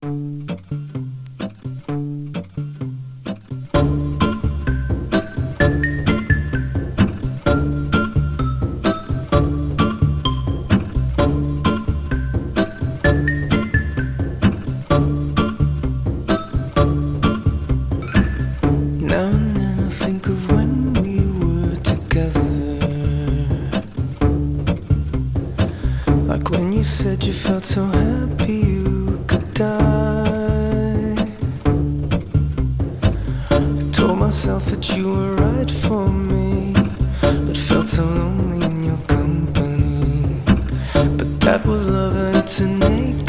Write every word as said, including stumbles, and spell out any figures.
Now and then I think of when we were together, like when you said you felt so happy you could die. I told myself that you were right for me, but felt so lonely in your company. But that was love and it's a naked